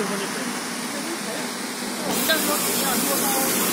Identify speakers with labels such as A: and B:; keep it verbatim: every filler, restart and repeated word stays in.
A: 分就可以了。我们这样说只要多高？